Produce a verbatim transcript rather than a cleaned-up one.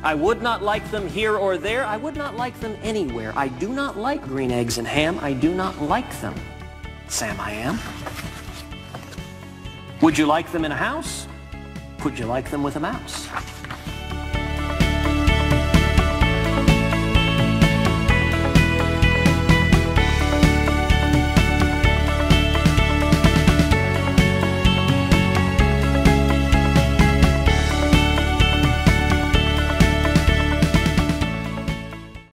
I would not like them here or there. I would not like them anywhere. I do not like green eggs and ham. I do not like them. Sam, I am. Would you like them in a house? Would you like them with a mouse?